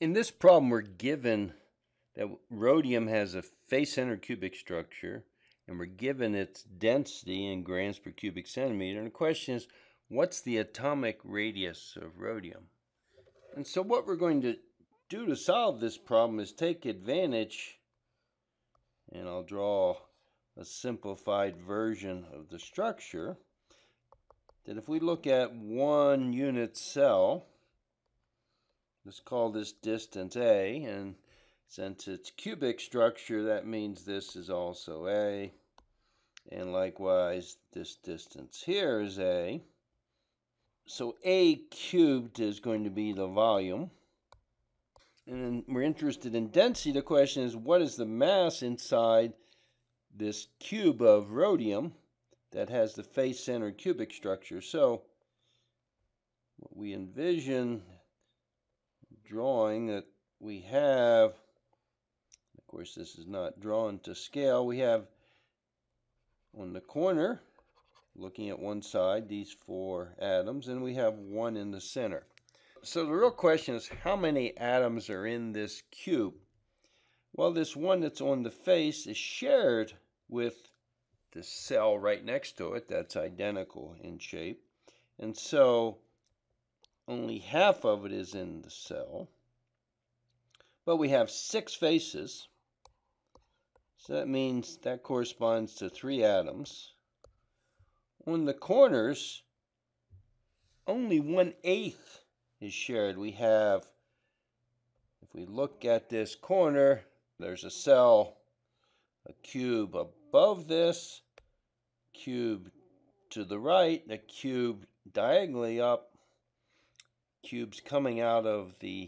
In this problem, we're given that rhodium has a face-centered cubic structure, and we're given its density in grams per cubic centimeter. And the question is, what's the atomic radius of rhodium? And so what we're going to do to solve this problem is take advantage, and I'll draw a simplified version of the structure, that if we look at one unit cell, let's call this distance A, and since it's cubic structure, that means this is also A, and likewise this distance here is A. So A cubed is going to be the volume. And then we're interested in density. The question is, what is the mass inside this cube of rhodium that has the face-centered cubic structure? So what we envision drawing that we have, of course this is not drawn to scale, we have on the corner, looking at one side, these 4 atoms, and we have one in the center. So the real question is, how many atoms are in this cube? Well, this one that's on the face is shared with the cell right next to it that's identical in shape, and so only half of it is in the cell. But we have 6 faces, so that means that corresponds to 3 atoms. On the corners, only 1/8 is shared. We have, if we look at this corner, there's a cell, a cube above this, cube to the right, a cube diagonally up, cubes coming out of the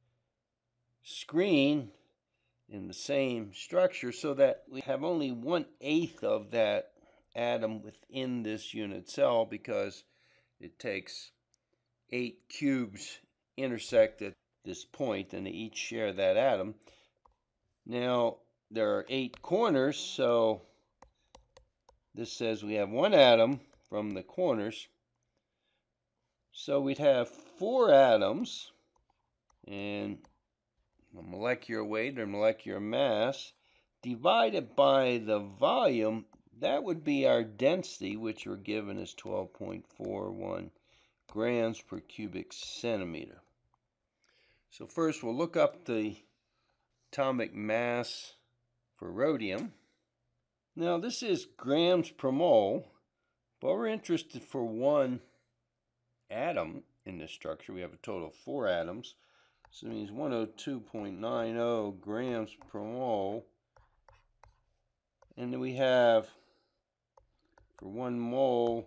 screen in the same structure, so that we have only 1/8 of that atom within this unit cell, because it takes 8 cubes intersect at this point, and they each share that atom. Now, there are 8 corners, so this says we have 1 atom from the corners. So we'd have 4 atoms, and the molecular weight or molecular mass divided by the volume, that would be our density, which we're given as 12.41 grams per cubic centimeter. So first we'll look up the atomic mass for rhodium. Now this is grams per mole, but we're interested for one atom in this structure. We have a total of 4 atoms, so it means 102.90 grams per mole. And then we have, for 1 mole,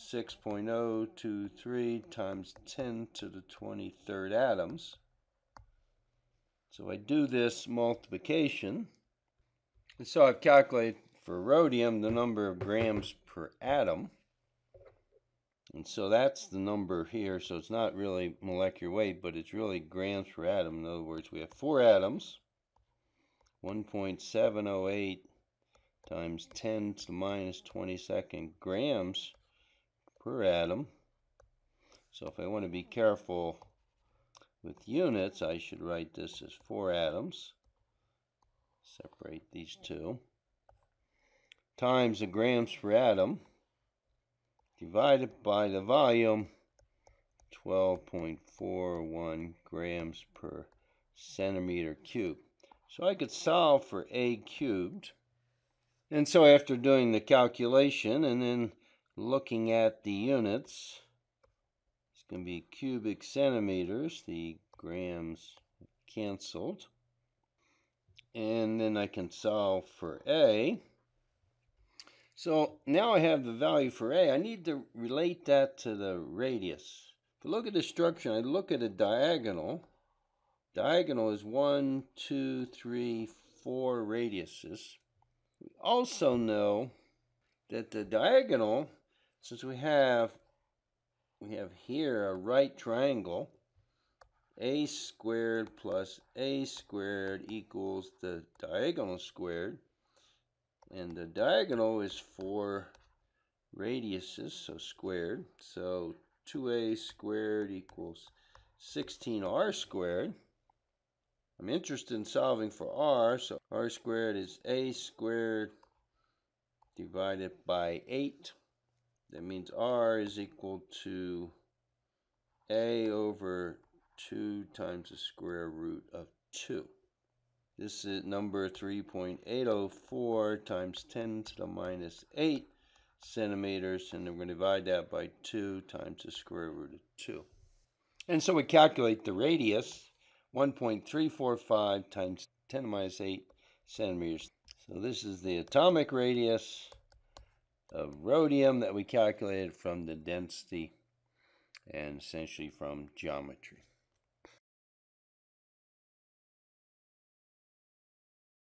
6.023 times 10 to the 23rd atoms. So I do this multiplication, and so I've calculated for rhodium the number of grams per atom. And so that's the number here, so it's not really molecular weight, but it's really grams per atom. In other words, we have 4 atoms, 1.708 times 10 to the minus 22nd grams per atom. So if I want to be careful with units, I should write this as 4 atoms. Separate these two. Times the grams per atom, divided by the volume, 12.41 grams per centimeter cubed. So I could solve for A cubed. And so after doing the calculation and then looking at the units, it's going to be cubic centimeters, the grams canceled. And then I can solve for A. So now I have the value for A. I need to relate that to the radius. If I look at the structure and I look at a diagonal, diagonal is 1, 2, 3, 4 radiuses. We also know that the diagonal, since we have here a right triangle, a squared plus a squared equals the diagonal squared. And the diagonal is 4 radiuses, so squared. So 2a squared equals 16r squared. I'm interested in solving for r, so r squared is a squared divided by 8. That means r is equal to a over 2 times the square root of 2. This is number 3.804 times 10 to the minus 8 centimeters, and then we're going to divide that by 2 times the square root of 2. And so we calculate the radius, 1.345 times 10 to the minus 8 centimeters. So this is the atomic radius of rhodium that we calculated from the density and essentially from geometry.